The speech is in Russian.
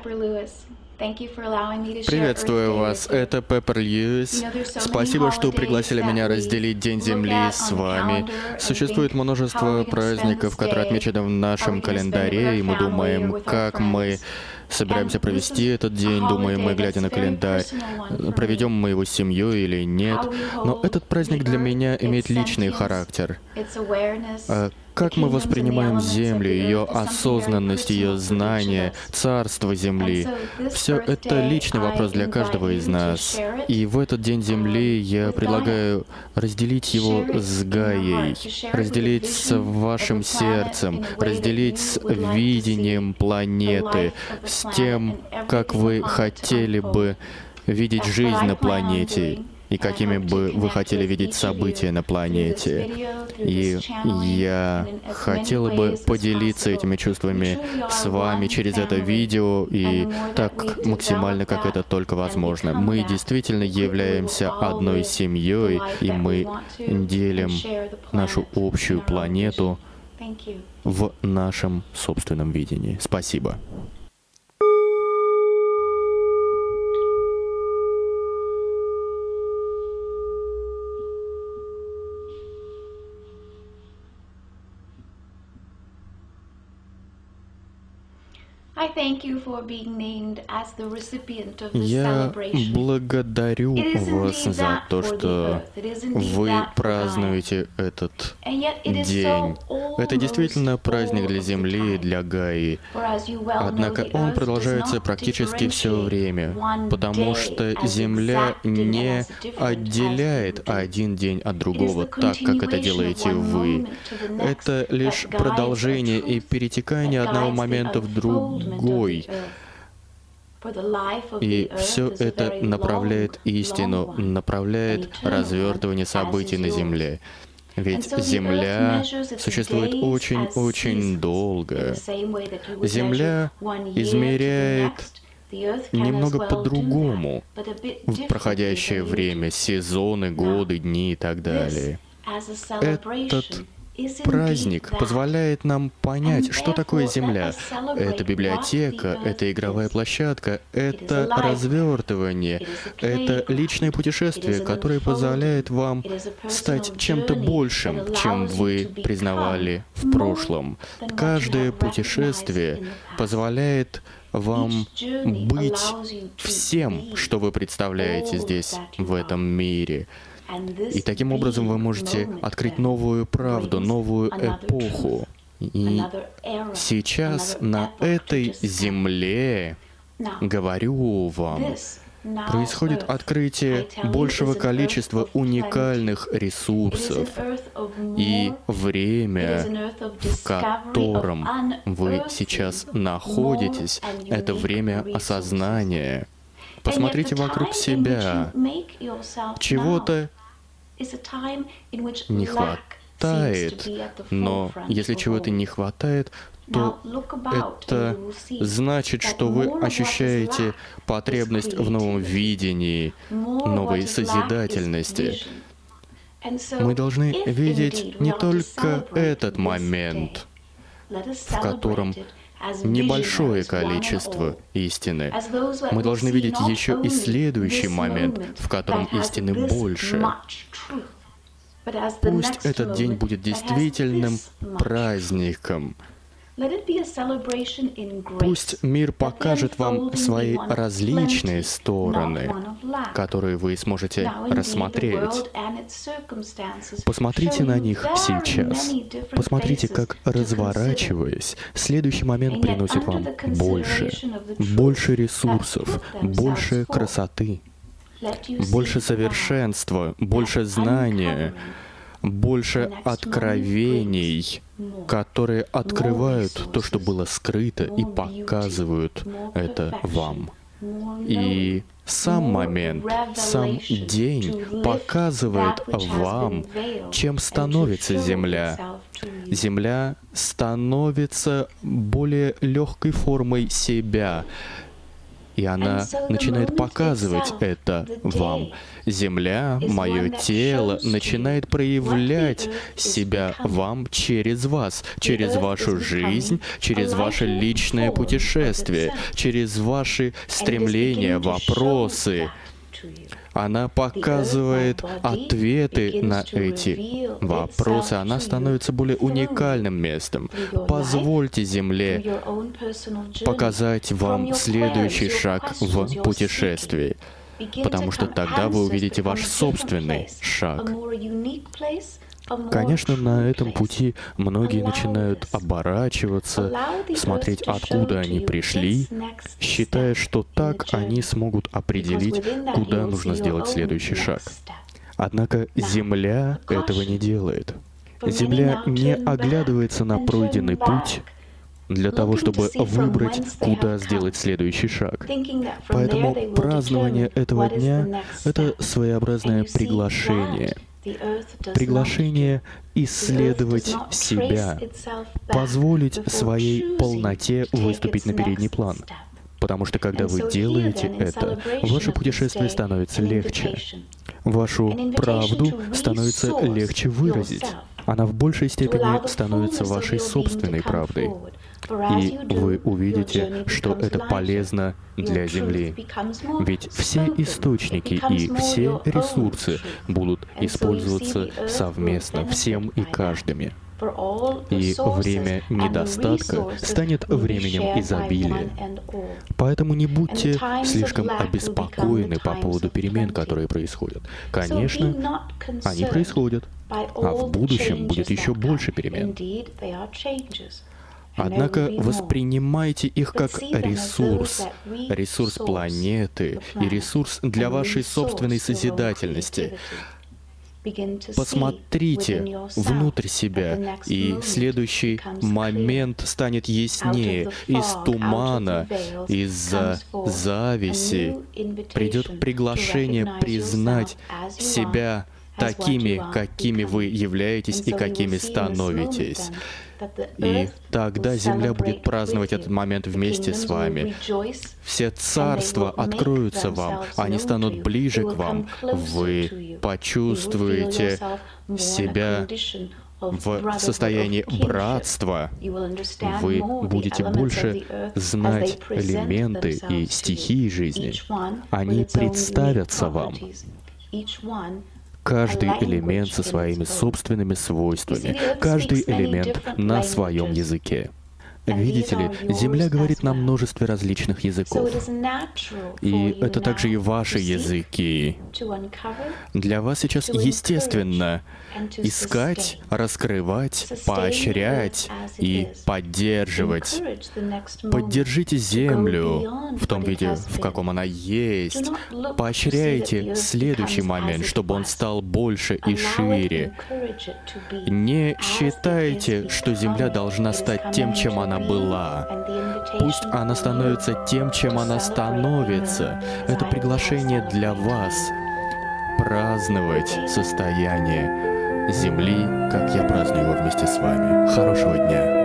Приветствую вас, это Пеппер Льюис. Спасибо, что пригласили меня разделить День Земли с вами. Существует множество праздников, которые отмечены в нашем календаре, и мы думаем, как мы собираемся провести этот день, думаем мы, глядя на календарь, проведем мы его с семьей или нет. Но этот праздник для меня имеет личный характер. Как мы воспринимаем Землю, ее осознанность, ее знание, царство Земли. Все это личный вопрос для каждого из нас. И в этот День Земли я предлагаю разделить его с Гаей, разделить с вашим сердцем, разделить с видением планеты, с тем, как вы хотели бы видеть жизнь на планете, и какими бы вы хотели видеть события на планете. И я хотела бы поделиться этими чувствами с вами через это видео, и так максимально, как это только возможно. Мы действительно являемся одной семьей, и мы делим нашу общую планету в нашем собственном видении. Спасибо. Я благодарю вас за то, что вы празднуете этот день. Это действительно праздник для Земли и для Гаи. Однако он продолжается практически все время, потому что Земля не отделяет один день от другого так, как это делаете вы. Это лишь продолжение и перетекание одного момента в другой. И все это направляет истину, направляет развертывание событий на Земле. Ведь Земля существует очень-очень долго. Земля измеряет немного по-другому проходящее время, сезоны, годы, дни и так далее. Этот праздник позволяет нам понять, что такое Земля. Это библиотека, это игровая площадка, это развертывание, это личное путешествие, которое позволяет вам стать чем-то большим, чем вы признавали в прошлом. Каждое путешествие позволяет вам быть всем, что вы представляете здесь, в этом мире. И таким образом вы можете открыть новую правду, новую эпоху. И сейчас на этой земле, говорю вам, происходит открытие большего количества уникальных ресурсов. И время, в котором вы сейчас находитесь, это время осознания. Посмотрите вокруг себя. Чего-то не хватает, но если чего-то не хватает, то это значит, что вы ощущаете потребность в новом видении, новой созидательности. Мы должны видеть не только этот момент, в котором небольшое количество истины. Мы должны видеть еще и следующий момент, в котором истины больше. Пусть этот день будет действительным праздником. Пусть мир покажет вам свои различные стороны, которые вы сможете рассмотреть. Посмотрите на них сейчас. Посмотрите, как, разворачиваясь, следующий момент приносит вам больше ресурсов, больше красоты, больше совершенства, больше знания, больше откровений, которые открывают то, что было скрыто, и показывают это вам. И сам момент, сам день показывает вам, чем становится Земля. Земля становится более легкой формой себя. И она начинает показывать это вам. Земля, мое тело, начинает проявлять себя вам через вас, через вашу жизнь, через ваше личное путешествие, через ваши стремления, вопросы. Она показывает ответы на эти вопросы. Она становится более уникальным местом. Позвольте Земле показать вам следующий шаг в путешествии, потому что тогда вы увидите ваш собственный шаг. Конечно, на этом пути многие начинают оборачиваться, смотреть, откуда они пришли, считая, что так они смогут определить, куда нужно сделать следующий шаг. Однако Земля этого не делает. Земля не оглядывается на пройденный путь для того, чтобы выбрать, куда сделать следующий шаг. Поэтому празднование этого дня — это своеобразное приглашение. Приглашение исследовать себя, позволить своей полноте выступить на передний план. Потому что когда вы делаете это, ваше путешествие становится легче. Вашу правду становится легче выразить. Она в большей степени становится вашей собственной правдой. И вы увидите, что это полезно для Земли. Ведь все источники и все ресурсы будут использоваться совместно, всем и каждыми. И время недостатка станет временем изобилия. Поэтому не будьте слишком обеспокоены по поводу перемен, которые происходят. Конечно, они происходят, а в будущем будет еще больше перемен. Однако воспринимайте их как ресурс, ресурс планеты и ресурс для вашей собственной созидательности. Посмотрите внутрь себя, и следующий момент станет яснее. Из тумана, из-за зависи придет приглашение признать себя такими, какими вы являетесь и какими становитесь. И тогда Земля будет праздновать этот момент вместе с вами. Все царства откроются вам, они станут ближе к вам. Вы почувствуете себя в состоянии братства. Вы будете больше знать элементы и стихии жизни. Они представятся вам. Каждый элемент со своими собственными свойствами, каждый элемент на своем языке. Видите ли, Земля говорит на множестве различных языков. И это также и ваши языки. Для вас сейчас естественно искать, раскрывать, поощрять и поддерживать. Поддержите Землю в том виде, в каком она есть. Поощряйте следующий момент, чтобы он стал больше и шире. Не считайте, что Земля должна стать тем, чем она была. Пусть она становится тем, чем она становится. Это приглашение для вас праздновать состояние Земли, как я праздную его вместе с вами. Хорошего дня!